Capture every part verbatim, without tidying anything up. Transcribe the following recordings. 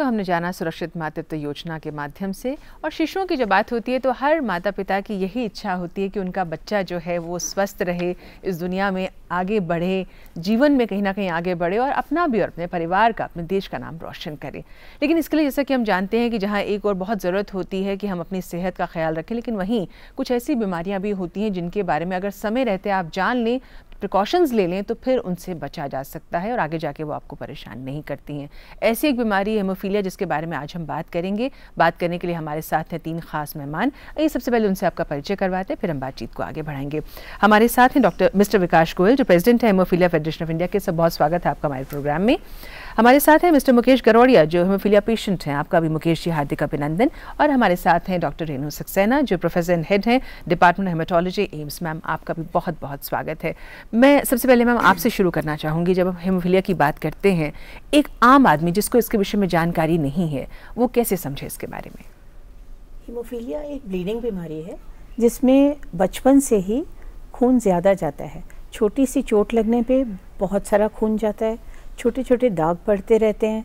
तो हमने जाना सुरक्षित मातृत्व योजना के माध्यम से, और शिशुओं की जब बात होती है तो हर माता पिता की यही इच्छा होती है कि उनका बच्चा जो है वो स्वस्थ रहे, इस दुनिया में आगे बढ़े, जीवन में कहीं ना कहीं आगे बढ़े और अपना भी और अपने परिवार का, अपने देश का नाम रोशन करे। लेकिन इसके लिए जैसा कि हम जानते हैं कि जहाँ एक और बहुत ज़रूरत होती है कि हम अपनी सेहत का ख्याल रखें, लेकिन वहीं कुछ ऐसी बीमारियाँ भी होती हैं जिनके बारे में अगर समय रहते आप जान लें, प्रिकॉशंस ले लें, तो फिर उनसे बचा जा सकता है और आगे जाके वो आपको परेशान नहीं करती हैं। ऐसी एक बीमारी हेमोफीलिया, जिसके बारे में आज हम बात करेंगे। बात करने के लिए हमारे साथ हैं तीन खास मेहमान। ये सबसे पहले उनसे आपका परिचय करवाते हैं, फिर हम बातचीत को आगे बढ़ाएंगे। हमारे साथ हैं डॉक्टर मिस्टर विकास गोयल, जो प्रेसिडेंट है हेमोफीलिया फेडरेशन ऑफ इंडिया के। सब बहुत स्वागत है आपका हमारे प्रोग्राम में। हमारे साथ हैं मिस्टर मुकेश गरोडिया, जो हेमोफीलिया पेशेंट हैं। आपका भी मुकेश जी हार्दिक अभिनंदन। और हमारे साथ हैं डॉक्टर रेनू सक्सेना, जो प्रोफेसर एंड हेड हैं डिपार्टमेंट हेमाटोलॉजी एम्स। मैम, आपका भी बहुत बहुत स्वागत है। मैं सबसे पहले मैम आपसे शुरू करना चाहूँगी। जब हम हेमोफीलिया की बात करते हैं, एक आम आदमी जिसको इसके विषय में जानकारी नहीं है, वो कैसे समझे इसके बारे में? हीमोफीलिया एक ब्लीडिंग बीमारी है जिसमें बचपन से ही खून ज़्यादा जाता है। छोटी सी चोट लगने पे बहुत सारा खून जाता है, छोटे छोटे दाग पड़ते रहते हैं,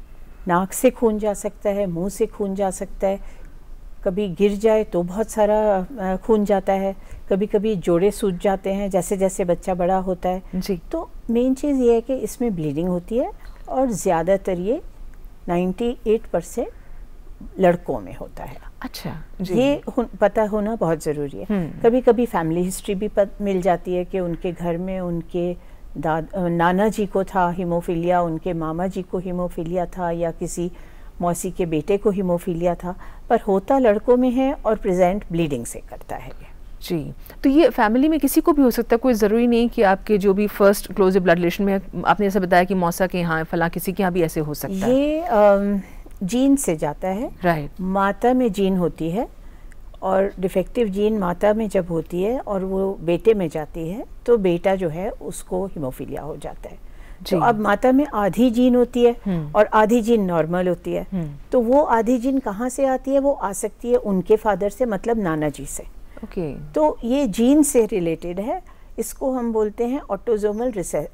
नाक से खून जा सकता है, मुंह से खून जा सकता है, कभी गिर जाए तो बहुत सारा खून जाता है, कभी कभी जोड़े सूज जाते हैं जैसे जैसे बच्चा बड़ा होता है जी। तो मेन चीज़ ये है कि इसमें ब्लीडिंग होती है और ज़्यादातर ये अट्ठानवे परसेंट लड़कों में होता है। अच्छा जी। ये पता होना बहुत ज़रूरी है। कभी कभी फैमिली हिस्ट्री भी मिल जाती है कि उनके घर में उनके दाद नाना जी को था हीमोफीलिया, उनके मामा जी को हीमोफीलिया था, या किसी मौसी के बेटे को हीमोफीलिया था, पर होता लड़कों में है और प्रेजेंट ब्लीडिंग से करता है जी। तो ये फैमिली में किसी को भी हो सकता है, कोई ज़रूरी नहीं कि आपके जो भी फर्स्ट क्लोज ब्लड रिलेशन में, आपने ऐसा बताया कि मौसा के यहाँ फला, किसी के यहाँ भी ऐसे हो सकता है। ये आ, जीन से जाता है। राइट। माता में जीन होती है और डिफेक्टिव जीन माता में जब होती है और वो बेटे में जाती है तो बेटा जो है उसको हीमोफीलिया हो जाता है। तो अब माता में आधी जीन होती है और आधी जीन नॉर्मल होती है, तो वो आधी जीन कहाँ से आती है? वो आ सकती है उनके फादर से, मतलब नाना जी से। ओके। तो ये जीन से रिलेटेड है। इसको हम बोलते हैं autosomal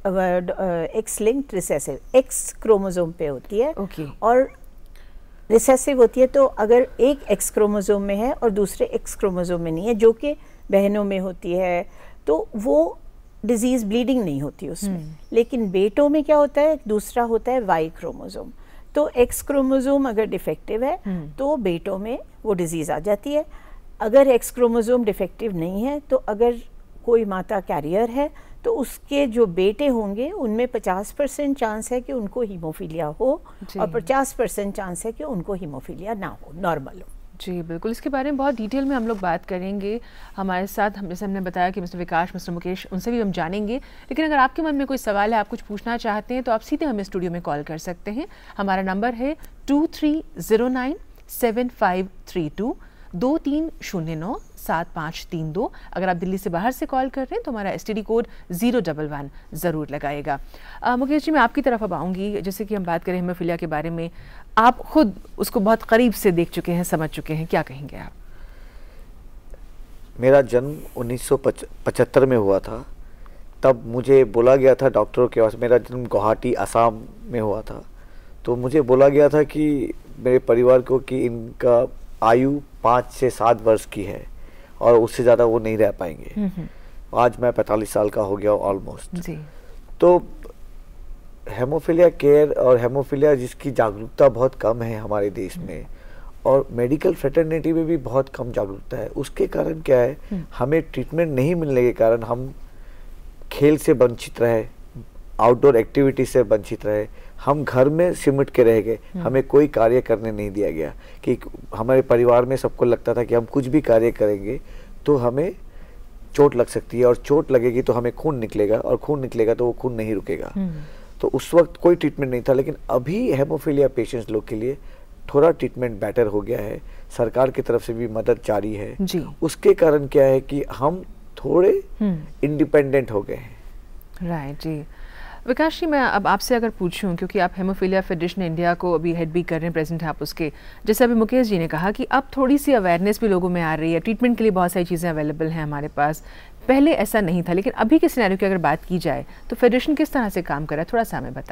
X linked recessive, X chromosome पे होती है। okay. और रिसेसिव होती है तो अगर एक एक्स क्रोमोसोम में है और दूसरे एक्स क्रोमोसोम में नहीं है, जो कि बहनों में होती है, तो वो डिजीज़ ब्लीडिंग नहीं होती उसमें। लेकिन बेटों में क्या होता है? दूसरा होता है वाई क्रोमोसोम। तो एक्स क्रोमोसोम अगर डिफेक्टिव है तो बेटों में वो डिजीज़ आ जाती है। अगर एक्स क्रोमोसोम डिफेक्टिव नहीं है तो अगर कोई माता कैरियर है तो उसके जो बेटे होंगे उनमें पचास परसेंट चांस है कि उनको हीमोफीलिया हो और पचास परसेंट चांस है कि उनको हीमोफीलिया ना हो, नॉर्मल हो। जी बिल्कुल, इसके बारे में बहुत डिटेल में हम लोग बात करेंगे। हमारे साथ हम, जैसे हमने बताया कि मिस्टर विकास, मिस्टर मुकेश, उनसे भी हम जानेंगे। लेकिन अगर आपके मन में कोई सवाल है, आप कुछ पूछना चाहते हैं, तो आप सीधे हमें स्टूडियो में कॉल कर सकते हैं। हमारा नंबर है two three zero nine seven five three two, दो तीन शून्य नौ सात पाँच तीन दो। अगर आप दिल्ली से बाहर से कॉल कर रहे हैं तो हमारा S T D code zero double one ज़रूर लगाएगा। मुकेश जी, मैं आपकी तरफ अब आऊँगी। जैसे कि हम बात करें हेमोफीलिया के बारे में, आप खुद उसको बहुत करीब से देख चुके हैं, समझ चुके हैं, क्या कहेंगे आप? मेरा जन्म उन्नीस सौ पचहत्तर में हुआ था। तब मुझे बोला गया था डॉक्टरों के पास, मेरा जन्म गुवाहाटी असम में हुआ था, तो मुझे बोला गया था कि मेरे परिवार को कि इनका आयु पाँच से सात वर्ष की है और उससे ज़्यादा वो नहीं रह पाएंगे। आज मैं पैंतालीस साल का हो गया ऑलमोस्ट। तो हेमोफीलिया केयर और हेमोफीलिया जिसकी जागरूकता बहुत कम है हमारे देश में, और मेडिकल फ्रेटर्निटी में भी बहुत कम जागरूकता है। उसके कारण क्या है, हमें ट्रीटमेंट नहीं मिलने के कारण हम खेल से वंचित रहे, आउटडोर एक्टिविटी से वंचित रहे, हम घर में सिमट के रह गए, हमें कोई कार्य करने नहीं दिया गया। कि हमारे परिवार में सबको लगता था कि हम कुछ भी कार्य करेंगे तो हमें चोट लग सकती है, और चोट लगेगी तो हमें खून निकलेगा, और खून निकलेगा तो वो खून नहीं रुकेगा। तो उस वक्त कोई ट्रीटमेंट नहीं था। लेकिन अभी हेमोफीलिया पेशेंट्स लोग के लिए थोड़ा ट्रीटमेंट बेटर हो गया है, सरकार की तरफ से भी मदद जारी है जी। उसके कारण क्या है कि हम थोड़े इंडिपेंडेंट हो गए हैं। राइट जी। विकास जी, मैं अब आपसे अगर पूछूं, क्योंकि आप हेमोफीलिया फेडरेशन इंडिया को अभी हेड भी कर रहे हैं, प्रेसिडेंट हैं आप उसके, जैसे अभी मुकेश जी ने कहा कि अब थोड़ी सी अवेयरनेस भी लोगों में आ रही है, ट्रीटमेंट के लिए बहुत सारी चीज़ें अवेलेबल हैं हमारे पास, पहले ऐसा नहीं था। लेकिन अभी के सिनेरियो की अगर बात की जाए तो फेडरेशन किस तरह से काम कर रहा है, थोड़ा सा हमें बताएं।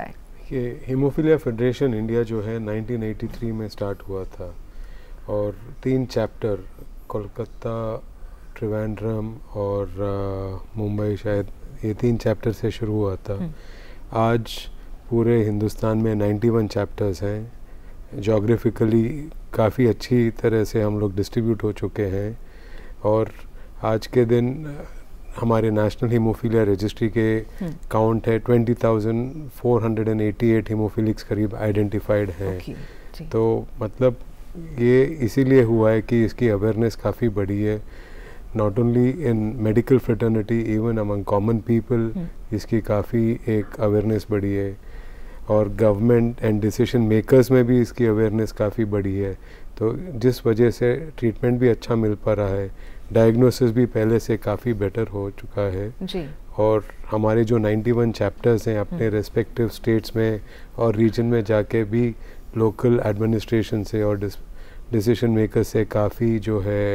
कि हीमोफीलिया फेडरेशन इंडिया जो है नाइनटीन एटी थ्री में स्टार्ट हुआ था और तीन चैप्टर कोलकाता, त्रिवेंद्रम और मुंबई शायद, ये तीन चैप्टर से शुरू हुआ था। आज पूरे हिंदुस्तान में इक्यानवे चैप्टर्स हैं। जोग्राफिकली काफ़ी अच्छी तरह से हम लोग डिस्ट्रीब्यूट हो चुके हैं और आज के दिन हमारे नेशनल हीमोफीलिया रजिस्ट्री के काउंट है twenty thousand four hundred eighty eight haemophilics करीब आइडेंटिफाइड हैं। okay, तो मतलब ये इसीलिए हुआ है कि इसकी अवेयरनेस काफ़ी बढ़ी है, not only in medical fraternity, even among common people इसकी काफ़ी एक अवेयरनेस बढ़ी है और गवर्नमेंट एंड डिसीजन मेकर्स में भी इसकी अवेयरनेस काफ़ी बढ़ी है। तो जिस वजह से ट्रीटमेंट भी अच्छा मिल पा रहा है, डायग्नोसिस भी पहले से काफ़ी बेटर हो चुका है जी। और हमारे जो इक्यानवे चैप्टर्स हैं अपने रेस्पेक्टिव स्टेट्स में और रीजन में जाके भी लोकल एडमिनिस्ट्रेशन से और डिसीजन मेकर्स से काफ़ी जो है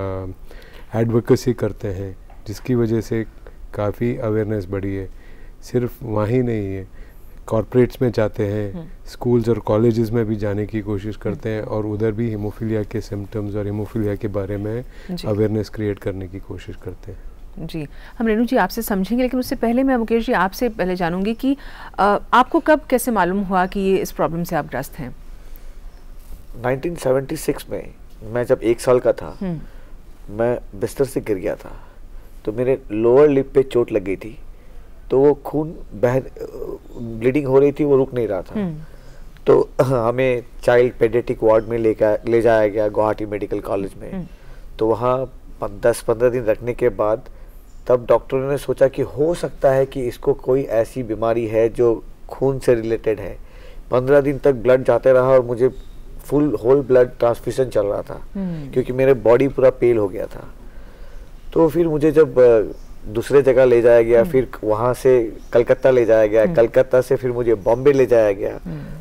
एडवोकेसी करते हैं, जिसकी वजह से काफ़ी अवेयरनेस बढ़ी है। सिर्फ वहीं नहीं है, कॉर्पोरेट्स में जाते हैं, स्कूल्स और कॉलेजेस में भी जाने की कोशिश करते हैं और उधर भी हीमोफीलिया के सिम्टम्स और हीमोफीलिया के बारे में अवेयरनेस क्रिएट करने की कोशिश करते हैं। जी, हम रेनू जी आपसे समझेंगे, लेकिन उससे पहले मैं मुकेश जी आपसे पहले जानूंगी कि आ, आपको कब कैसे मालूम हुआ कि ये इस प्रॉब्लम से आप ग्रस्त हैं? नाइनटीन सेवेंटी सिक्स में मैं जब एक साल का था, मैं बिस्तर से गिर गया था, तो मेरे लोअर लिप पे चोट लग गई थी, तो वो खून बह ब्लीडिंग हो रही थी, वो रुक नहीं रहा था। तो हमें चाइल्ड पेडियाट्रिक वार्ड में लेकर ले जाया गया गुवाहाटी मेडिकल कॉलेज में। तो वहाँ दस पंद्रह दिन रखने के बाद तब डॉक्टरों ने सोचा कि हो सकता है कि इसको कोई ऐसी बीमारी है जो खून से रिलेटेड है। पंद्रह दिन तक ब्लड जाते रहा और मुझे फुल होल ब्लड ट्रांसफ्यूजन चल रहा था क्योंकि मेरे बॉडी पूरा पेल हो गया था। तो फिर मुझे जब दूसरे जगह ले जाया गया, फिर वहाँ से कलकत्ता ले जाया गया, कलकत्ता से फिर मुझे बॉम्बे ले जाया गया।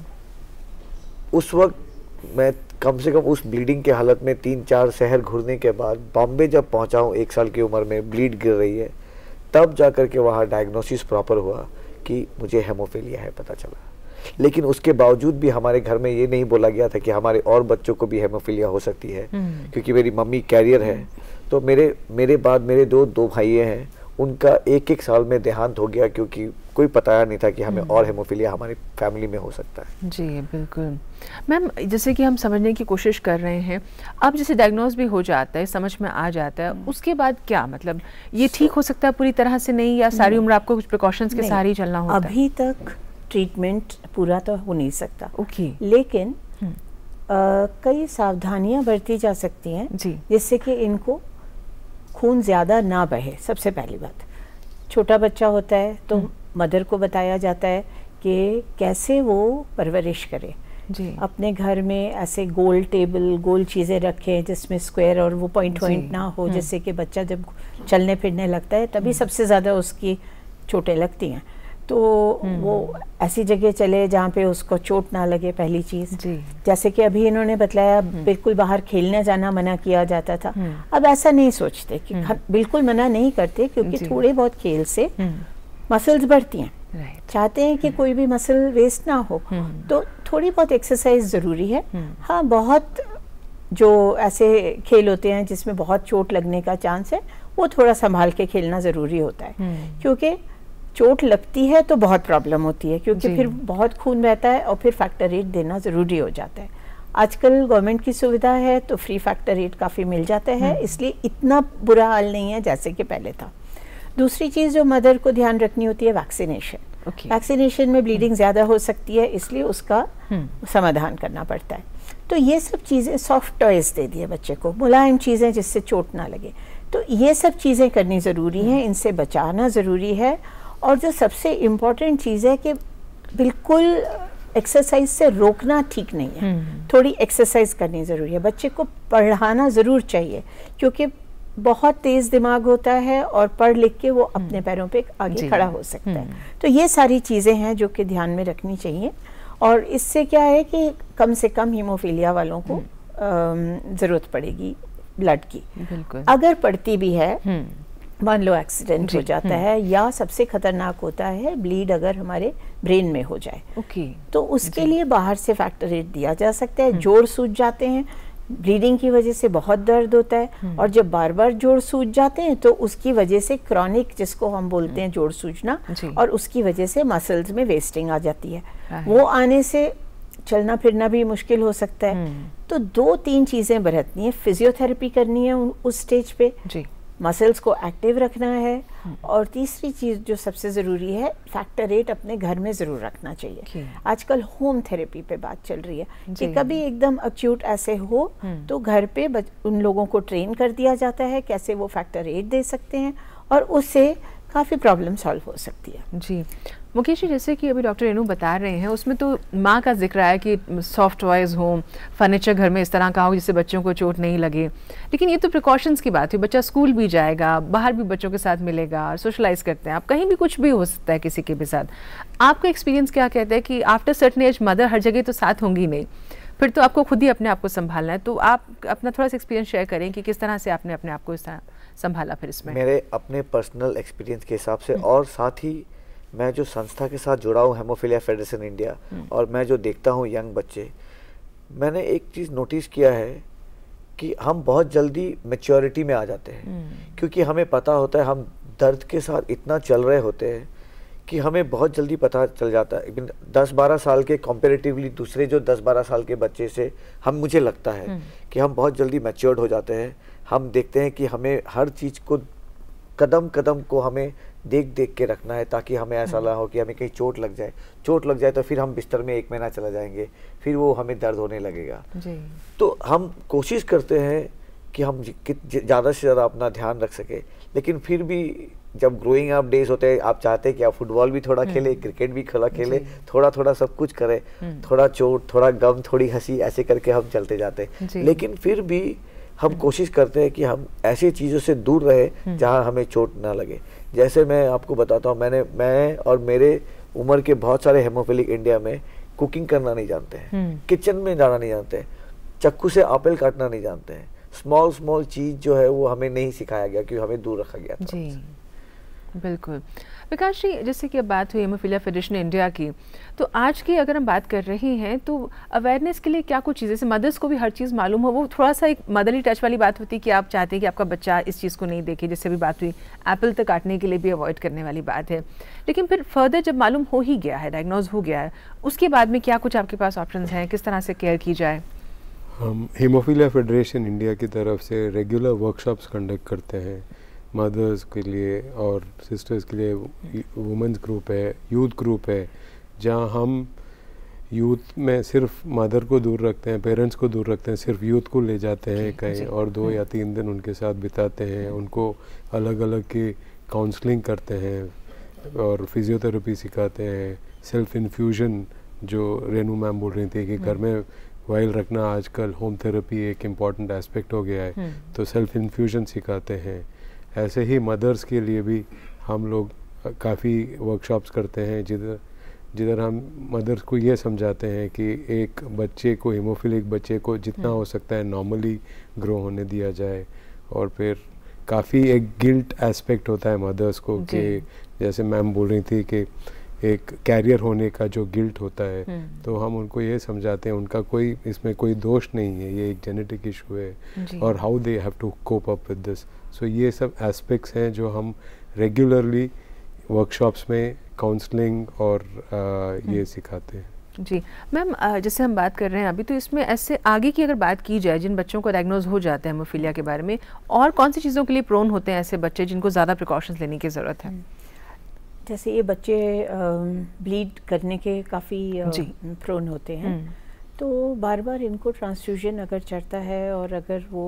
उस वक्त मैं कम से कम उस ब्लीडिंग के हालत में तीन चार शहर घूरने के बाद बॉम्बे जब पहुँचा हूँ, एक साल की उम्र में ब्लीड गिर रही है, तब जा कर के वहाँ डायग्नोसिस प्रॉपर हुआ कि मुझे हेमोफीलिया है, पता चला। लेकिन उसके बावजूद भी हमारे घर में ये नहीं बोला गया था कि हमारे और बच्चों को भी हेमोफीलिया हो सकती है, क्योंकि मेरी मम्मी कैरियर है। तो मेरे मेरे बाद मेरे दो दो भाई हैं, उनका एक एक साल में देहांत हो गया क्योंकि कोई पता नहीं था कि हमें और हेमोफीलिया हमारी फैमिली में हो सकता है। जी बिल्कुल मैम, जैसे कि हम समझने की कोशिश कर रहे हैं, अब जैसे डायग्नोज भी हो जाता है, समझ में आ जाता है, उसके बाद क्या मतलब ये ठीक हो सकता है पूरी तरह से नहीं, या सारी उम्र आपको कुछ प्रिकॉशंस के सहारे ही चलना होता है? अभी तक ट्रीटमेंट पूरा तो हो नहीं सकता, ओके, लेकिन आ, कई सावधानियां बरती जा सकती हैं जिससे कि इनको खून ज़्यादा ना बहे। सबसे पहली बात, छोटा बच्चा होता है तो मदर को बताया जाता है कि कैसे वो परवरिश करे जी। अपने घर में ऐसे गोल टेबल, गोल चीज़ें रखें जिसमें स्क्वायर और वो पॉइंट पॉइंट ना हो, जिससे कि बच्चा जब चलने फिरने लगता है तभी सबसे ज़्यादा उसकी चोटें लगती हैं। तो वो ऐसी जगह चले जहाँ पे उसको चोट ना लगे, पहली चीज़। जैसे कि अभी इन्होंने बतलाया, बिल्कुल बाहर खेलने जाना मना किया जाता था, अब ऐसा नहीं सोचते कि बिल्कुल मना नहीं करते, क्योंकि थोड़े बहुत खेल से मसल्स बढ़ती हैं, चाहते हैं कि कोई भी मसल वेस्ट ना हो, तो थोड़ी बहुत एक्सरसाइज ज़रूरी है। हाँ, बहुत जो ऐसे खेल होते हैं जिसमें बहुत चोट लगने का चांस है, वो थोड़ा संभाल के खेलना ज़रूरी होता है, क्योंकि चोट लगती है तो बहुत प्रॉब्लम होती है, क्योंकि फिर बहुत खून बहता है और फिर फैक्टर एट देना ज़रूरी हो जाता है। आजकल गवर्नमेंट की सुविधा है तो फ्री फैक्टर एट काफ़ी मिल जाता है, इसलिए इतना बुरा हाल नहीं है जैसे कि पहले था। दूसरी चीज़ जो मदर को ध्यान रखनी होती है, वैक्सीनेशन। वैक्सीनेशन में ब्लीडिंग ज़्यादा हो सकती है, इसलिए उसका समाधान करना पड़ता है। तो ये सब चीज़ें, सॉफ्ट टॉयज़ दे दिए बच्चे को, मुलायम चीज़ें जिससे चोट ना लगे, तो ये सब चीज़ें करनी ज़रूरी हैं, इनसे बचाना ज़रूरी है। और जो सबसे इम्पॉर्टेंट चीज़ है कि बिल्कुल एक्सरसाइज से रोकना ठीक नहीं है, थोड़ी एक्सरसाइज करनी ज़रूरी है। बच्चे को पढ़ाना ज़रूर चाहिए, क्योंकि बहुत तेज़ दिमाग होता है और पढ़ लिख के वो अपने पैरों पे आगे खड़ा हो सकता है। तो ये सारी चीज़ें हैं जो कि ध्यान में रखनी चाहिए, और इससे क्या है कि कम से कम हीमोफीलिया वालों को ज़रूरत पड़ेगी ब्लड की। अगर पड़ती भी है मान लो एक्सीडेंट हो जाता है, या सबसे खतरनाक होता है ब्लीड अगर हमारे ब्रेन में हो जाए, ओके, तो उसके लिए बाहर से फैक्टर एट दिया जा सकता है। जोड़ सूज जाते हैं, ब्लीडिंग की वजह से बहुत दर्द होता है, और जब बार बार जोड़ सूज जाते हैं तो उसकी वजह से क्रॉनिक, जिसको हम बोलते हैं जोड़ सूजना, और उसकी वजह से मसल्स में वेस्टिंग आ जाती है। वो आने से चलना फिरना भी मुश्किल हो सकता है। तो दो तीन चीज़ें बरतनी है, फिजियोथेरेपी करनी है उस स्टेज पे जी, मसल्स को एक्टिव रखना है, और तीसरी चीज़ जो सबसे ज़रूरी है, फैक्टर एट अपने घर में ज़रूर रखना चाहिए। आजकल होम थेरेपी पे बात चल रही है कि कभी एकदम अक्यूट ऐसे हो तो घर पे उन लोगों को ट्रेन कर दिया जाता है कैसे वो फैक्टर एट दे सकते हैं, और उससे काफ़ी प्रॉब्लम सॉल्व हो सकती है। जी मुकेश जी, जैसे कि अभी डॉक्टर रेनू बता रहे हैं, उसमें तो माँ का जिक्र आया कि सॉफ्ट टॉयज़ हों, फर्नीचर घर में इस तरह का हो जिससे बच्चों को चोट नहीं लगे, लेकिन ये तो प्रिकॉशंस की बात हुई। बच्चा स्कूल भी जाएगा, बाहर भी बच्चों के साथ मिलेगा, सोशलाइज करते हैं, आप कहीं भी कुछ भी हो सकता है किसी के भी साथ। आपका एक्सपीरियंस क्या कहता है कि आफ्टर सर्टन एज मदर हर जगह तो साथ होंगी नहीं, फिर तो आपको खुद ही अपने आप को संभालना है। तो आप अपना थोड़ा सा एक्सपीरियंस शेयर करें कि किस तरह से आपने अपने आप को इस तरह संभाला फिर इसमें। मेरे अपने पर्सनल एक्सपीरियंस के हिसाब से, और साथ ही मैं जो संस्था के साथ जुड़ा हूँ, हेमोफीलिया फेडरेशन इंडिया, और मैं जो देखता हूँ यंग बच्चे, मैंने एक चीज़ नोटिस किया है कि हम बहुत जल्दी मैच्योरिटी में आ जाते हैं, क्योंकि हमें पता होता है, हम दर्द के साथ इतना चल रहे होते हैं कि हमें बहुत जल्दी पता चल जाता है। दस बारह साल के कंपैरेटिवली दूसरे जो दस बारह साल के बच्चे से हम, मुझे लगता है कि हम बहुत जल्दी मैच्योर्ड हो जाते हैं। हम देखते हैं कि हमें हर चीज़ को, कदम कदम को हमें देख देख के रखना है, ताकि हमें ऐसा ना हो कि हमें कहीं चोट लग जाए। चोट लग जाए तो फिर हम बिस्तर में एक महीना चला जाएंगे, फिर वो हमें दर्द होने लगेगा जी। तो हम कोशिश करते हैं कि हम ज़्यादा से ज़्यादा अपना ध्यान रख सके, लेकिन फिर भी जब ग्रोइंग अप डेज होते हैं, आप चाहते हैं कि आप फुटबॉल भी थोड़ा खेले, क्रिकेट भी थोड़ा खेले, थोड़ा थोड़ा सब कुछ करें, थोड़ा चोट, थोड़ा गम, थोड़ी हंसी, ऐसे करके हम चलते जाते हैं। लेकिन फिर भी हम कोशिश करते हैं कि हम ऐसी चीज़ों से दूर रहे जहां हमें चोट ना लगे। जैसे मैं आपको बताता हूं, मैंने मैं और मेरे उम्र के बहुत सारे हेमोफिलिक इंडिया में कुकिंग करना नहीं जानते हैं, किचन में जाना नहीं जानते हैं, चक्कू से एप्पल काटना नहीं जानते हैं। स्मॉल स्मॉल चीज़ जो है वो हमें नहीं सिखाया गया, क्योंकि हमें दूर रखा गया था। जी बिल्कुल। विकास जी, जैसे कि अब बात हुई हेमोफीलिया फेडरेशन इंडिया की, तो आज की अगर हम बात कर रहे हैं तो अवेयरनेस के लिए क्या कुछ चीज़ें, जैसे मदर्स को भी हर चीज़ मालूम हो, वो थोड़ा सा एक मदरली टच वाली बात होती है कि आप चाहते हैं कि आपका बच्चा इस चीज़ को नहीं देखे, जैसे भी बात हुई एप्पल तक काटने के लिए भी अवॉइड करने वाली बात है। लेकिन फिर फर्दर जब मालूम हो ही गया है, डायग्नोज हो गया है, उसके बाद में क्या कुछ आपके पास ऑप्शन हैं, किस तरह से केयर की जाए? हम हेमोफीलिया फेडरेशन इंडिया की तरफ से रेगुलर वर्कशॉप्स कंडक्ट करते हैं मदर्स के लिए और सिस्टर्स के लिए। वुमेंस ग्रुप है, यूथ ग्रुप है, जहां हम यूथ में सिर्फ मदर को दूर रखते हैं, पेरेंट्स को दूर रखते हैं, सिर्फ यूथ को ले जाते हैं कहीं और दो या तीन दिन उनके साथ बिताते हैं, उनको अलग अलग की काउंसलिंग करते हैं और फिजियोथेरेपी सिखाते हैं। सेल्फ इन्फ्यूजन जो रेनू मैम बोल रही थी कि घर में वाइल रखना आजकल होम थेरेपी एक इम्पॉर्टेंट एस्पेक्ट हो गया है, तो सेल्फ इन्फ्यूजन सिखाते हैं। ऐसे ही मदर्स के लिए भी हम लोग काफ़ी वर्कशॉप्स करते हैं, जिधर जिधर हम मदर्स को ये समझाते हैं कि एक बच्चे को, हीमोफिलिक बच्चे को जितना हो सकता है नॉर्मली ग्रो होने दिया जाए। और फिर काफ़ी एक गिल्ट एस्पेक्ट होता है मदर्स को कि जैसे मैम बोल रही थी कि एक कैरियर होने का जो गिल्ट होता है, तो हम उनको ये समझाते हैं उनका कोई इसमें कोई दोष नहीं है, ये एक जेनेटिक इशू है और how they have to cope up with this. So ये सब एस्पेक्ट्स हैं जो हम रेगुलरली वर्कशॉप्स में काउंसलिंग और आ, ये सिखाते हैं। जी मैम, जैसे हम बात कर रहे हैं अभी, तो इसमें ऐसे आगे की अगर बात की जाए, जिन बच्चों को डायग्नोज हो जाता है हेमोफीलिया के बारे में, और कौन सी चीज़ों के लिए प्रोन होते हैं ऐसे बच्चे जिनको ज़्यादा प्रिकॉशंस लेने की ज़रूरत है? जैसे ये बच्चे ब्लीड करने के काफ़ी प्रोन होते हैं, तो बार बार इनको ट्रांसफ्यूजन अगर चढ़ता है और अगर वो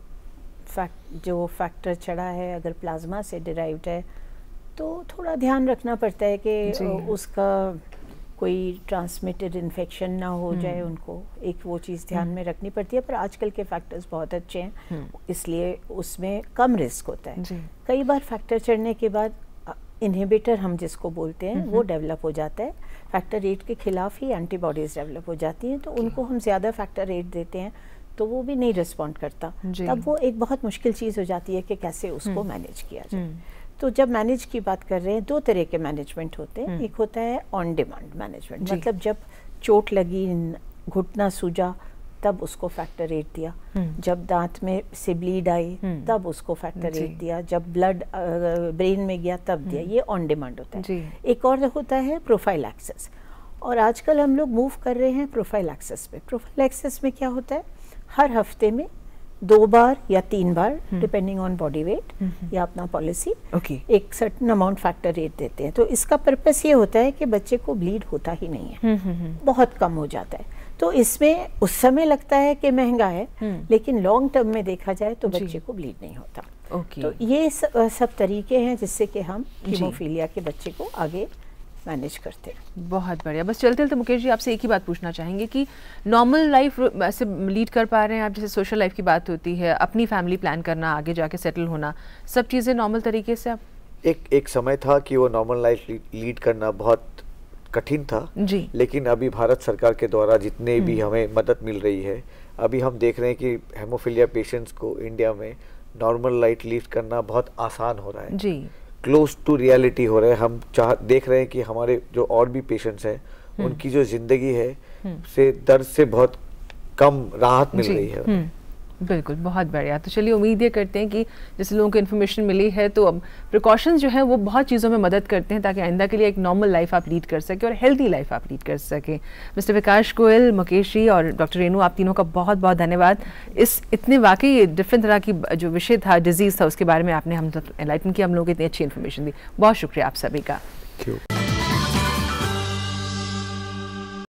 फैक्ट जो फैक्टर चढ़ा है अगर प्लाज्मा से डिराइव्ड है, तो थोड़ा ध्यान रखना पड़ता है कि उसका कोई ट्रांसमिटेड इन्फेक्शन ना हो जाए, उनको एक वो चीज़ ध्यान में रखनी पड़ती है। पर आजकल के फैक्टर्स बहुत अच्छे हैं, इसलिए उसमें कम रिस्क होता है। कई बार फैक्टर चढ़ने के बाद इनहिबिटर हम जिसको बोलते हैं वो डेवलप हो जाता है, फैक्टर एट के खिलाफ ही एंटीबॉडीज़ डेवलप हो जाती हैं, तो उनको हम ज़्यादा फैक्टर एट देते हैं तो वो भी नहीं रिस्पॉन्ड करता, तब वो एक बहुत मुश्किल चीज़ हो जाती है कि कैसे उसको मैनेज किया जाए। तो जब मैनेज की बात कर रहे हैं, दो तरह के मैनेजमेंट होते हैं। एक होता है ऑन डिमांड मैनेजमेंट, मतलब जब चोट लगी, घुटना सूजा, तब उसको फैक्टर एट दिया, जब दांत में से ब्लीड आई तब उसको फैक्टर एट दिया, जब ब्लड ब्रेन में गया तब दिया। ये ऑन डिमांड होता है। एक और होता है प्रोफाइल एक्सेस, और आजकल हम लोग मूव कर रहे हैं प्रोफाइल एक्सेस पे। प्रोफाइल एक्सेस में क्या होता है, हर हफ्ते में दो बार या तीन बार डिपेंडिंग ऑन बॉडी वेट या अपना पॉलिसी okay. एक सर्टेन अमाउंट फैक्टर एट देते हैं। तो इसका पर्पस ये होता है कि बच्चे को ब्लीड होता ही नहीं है, बहुत कम हो जाता है। तो इसमें उस समय लगता है कि महंगा है, लेकिन लॉन्ग टर्म में देखा जाए तो बच्चे को ब्लीड नहीं होता। okay. तो ये सब, सब तरीके हैं जिससे कि हम हीमोफीलिया के बच्चे को आगे मैनेज करते हैं। बहुत बढ़िया। बस चलते चलते मुकेश जी आपसे एक ही बात पूछना चाहेंगे कि नॉर्मल लाइफ ऐसे लीड कर पा रहे हैं आप? जैसे सोशल लाइफ की बात होती है, अपनी फैमिली प्लान करना, आगे जाके सेटल होना, सब चीज़ें नॉर्मल तरीके से आप? एक एक समय था कि वो नॉर्मल लाइफ लीड करना बहुत कठिन था जी, लेकिन अभी भारत सरकार के द्वारा जितने भी हमें मदद मिल रही है, अभी हम देख रहे हैं कि हेमोफीलिया पेशेंट्स को इंडिया में नॉर्मल लाइफ लीड करना बहुत आसान हो रहा है जी, क्लोज टू रियलिटी हो रहा है। हम चाह देख रहे हैं कि हमारे जो और भी पेशेंट्स हैं उनकी जो जिंदगी है से दर्द से बहुत कम राहत मिल रही है। बिल्कुल, बहुत बढ़िया। तो चलिए उम्मीद ये करते हैं कि जैसे लोगों को इन्फॉर्मेशन मिली है तो अब प्रिकॉशंस जो है वो बहुत चीज़ों में मदद करते हैं ताकि आइंदा के लिए एक नॉर्मल लाइफ आप लीड कर सकें और हेल्दी लाइफ आप लीड कर सकें। मिस्टर विकास गोयल, मुकेश जी और डॉक्टर रेनू, आप तीनों का बहुत बहुत धन्यवाद। इस इतने वाकई डिफरेंट तरह की जो विषय था, डिजीज़ था, उसके बारे में आपने हम एनलाइटन किया, हम लोगों को इतनी अच्छी इन्फॉर्मेशन दी। बहुत शुक्रिया आप सभी का।